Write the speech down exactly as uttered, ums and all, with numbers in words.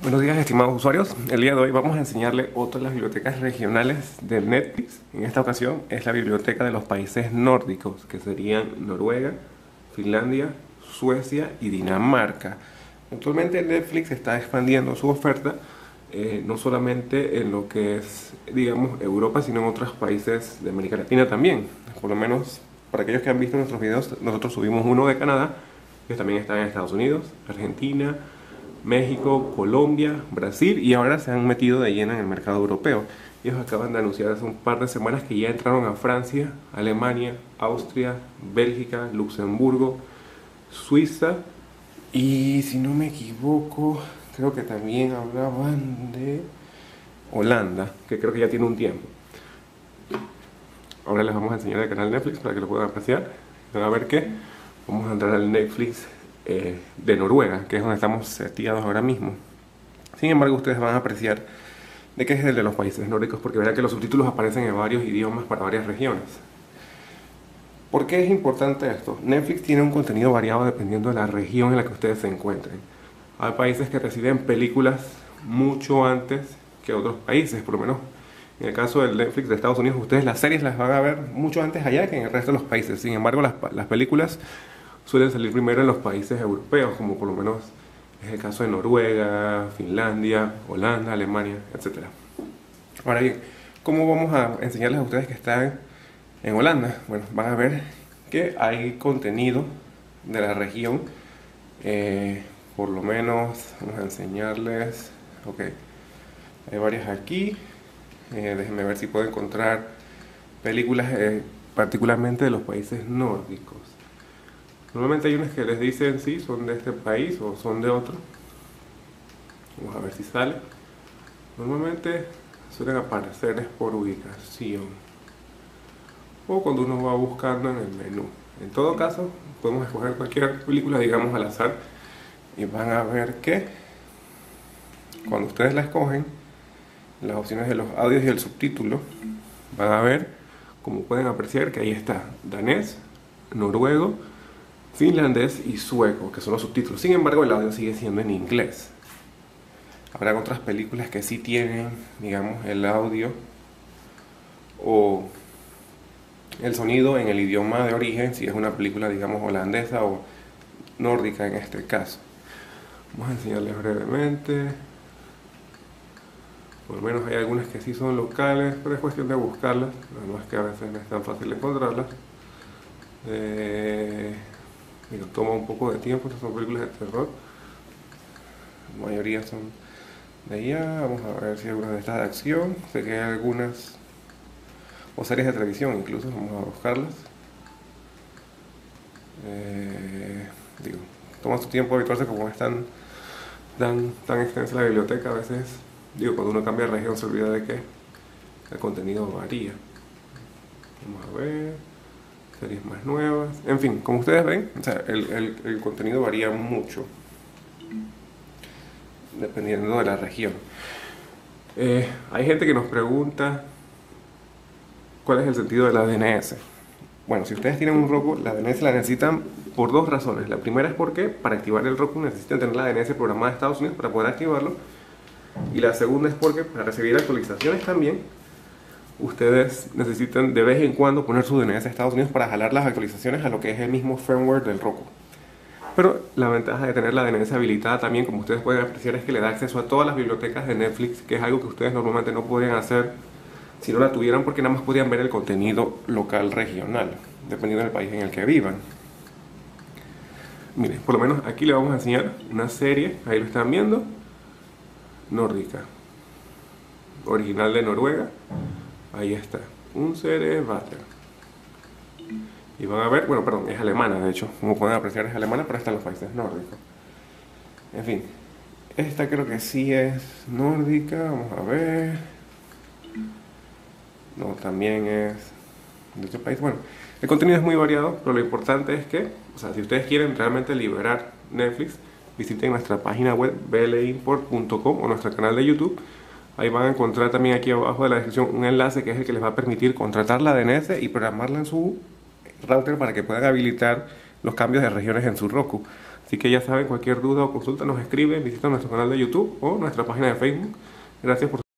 Buenos días, estimados usuarios. El día de hoy vamos a enseñarle otra de las bibliotecas regionales de Netflix. En esta ocasión es la biblioteca de los países nórdicos, que serían Noruega, Finlandia, Suecia y Dinamarca. Actualmente Netflix está expandiendo su oferta eh, no solamente en lo que es, digamos, Europa, sino en otros países de América Latina también. Por lo menos para aquellos que han visto nuestros videos, nosotros subimos uno de Canadá, que también está en Estados Unidos, Argentina, México, Colombia, Brasil, y ahora se han metido de lleno en el mercado europeo. Ellos acaban de anunciar hace un par de semanas que ya entraron a Francia, Alemania, Austria, Bélgica, Luxemburgo, Suiza y, si no me equivoco, creo que también hablaban de Holanda, que creo que ya tiene un tiempo. Ahora les vamos a enseñar el canal Netflix para que lo puedan apreciar. Van a ver que vamos a entrar al Netflix Eh, de Noruega, que es donde estamos seteados ahora mismo. Sin embargo, ustedes van a apreciar de qué es el de los países nórdicos, porque verán que los subtítulos aparecen en varios idiomas para varias regiones. ¿Por qué es importante esto? Netflix tiene un contenido variado dependiendo de la región en la que ustedes se encuentren. Hay países que reciben películas mucho antes que otros países, por lo menos en el caso del Netflix de Estados Unidos, ustedes las series las van a ver mucho antes allá que en el resto de los países. Sin embargo, las, las películas suelen salir primero en los países europeos, como por lo menos es el caso de Noruega, Finlandia, Holanda, Alemania, etcétera. Ahora bien, ¿cómo vamos a enseñarles a ustedes que están en Holanda? Bueno, van a ver que hay contenido de la región, eh, por lo menos vamos a enseñarles, ok, hay varias aquí, eh, déjenme ver si puedo encontrar películas eh, particularmente de los países nórdicos. Normalmente hay unas que les dicen si sí, son de este país o son de otro. Vamos a ver si sale. Normalmente suelen aparecer por ubicación o cuando uno va buscando en el menú. En todo caso, podemos escoger cualquier película, digamos, al azar, y van a ver que cuando ustedes la escogen, las opciones de los audios y el subtítulo, van a ver, como pueden apreciar, que ahí está danés, noruego, finlandés y sueco, que son los subtítulos. Sin embargo, el audio sigue siendo en inglés. Habrá otras películas que sí tienen, digamos, el audio o el sonido en el idioma de origen, si es una película, digamos, holandesa o nórdica en este caso. Vamos a enseñarles brevemente. Por lo menos hay algunas que sí son locales, pero es cuestión de buscarlas. No es que a veces no es tan fácil encontrarlas. Eh... Digo, toma un poco de tiempo, estas son películas de terror. La mayoría son de allá. Vamos a ver si hay algunas de estas de acción. Sé que hay algunas, o series de televisión incluso, vamos a buscarlas. Eh, digo, toma su tiempo habituarse, como es tan, tan, tan extensa la biblioteca. A veces, digo, cuando uno cambia de región se olvida de que el contenido varía. Vamos a ver series más nuevas, en fin, como ustedes ven, o sea, el, el, el contenido varía mucho dependiendo de la región. Eh, hay gente que nos pregunta cuál es el sentido de la D N S. Bueno, si ustedes tienen un Roku, la D N S la necesitan por dos razones. La primera es porque para activar el Roku necesitan tener la D N S programada de Estados Unidos para poder activarlo, y la segunda es porque para recibir actualizaciones también ustedes necesitan de vez en cuando poner su D N S a Estados Unidos para jalar las actualizaciones a lo que es el mismo firmware del Roku. Pero la ventaja de tener la D N S habilitada también, como ustedes pueden apreciar, es que le da acceso a todas las bibliotecas de Netflix, que es algo que ustedes normalmente no podrían hacer si no la tuvieran, porque nada más podían ver el contenido local regional, dependiendo del país en el que vivan. Miren, por lo menos aquí le vamos a enseñar una serie, ahí lo están viendo, nórdica, original de Noruega. Ahí está, un serie Butter. Y van a ver, bueno, perdón, es alemana, de hecho, como pueden apreciar es alemana, pero está en los países nórdicos. En fin, esta creo que sí es nórdica, vamos a ver. No, también es de otro país. Bueno, el contenido es muy variado, pero lo importante es que, o sea, si ustedes quieren realmente liberar Netflix, visiten nuestra página web b l import punto com o nuestro canal de YouTube. Ahí van a encontrar también aquí abajo de la descripción un enlace que es el que les va a permitir contratar la D N S y programarla en su router para que puedan habilitar los cambios de regiones en su Roku. Así que ya saben, cualquier duda o consulta nos escriben, visita nuestro canal de YouTube o nuestra página de Facebook. Gracias por